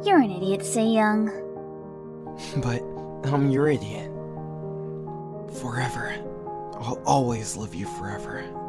You're an idiot, Young. But I'm your idiot. Forever. I'll always love you forever.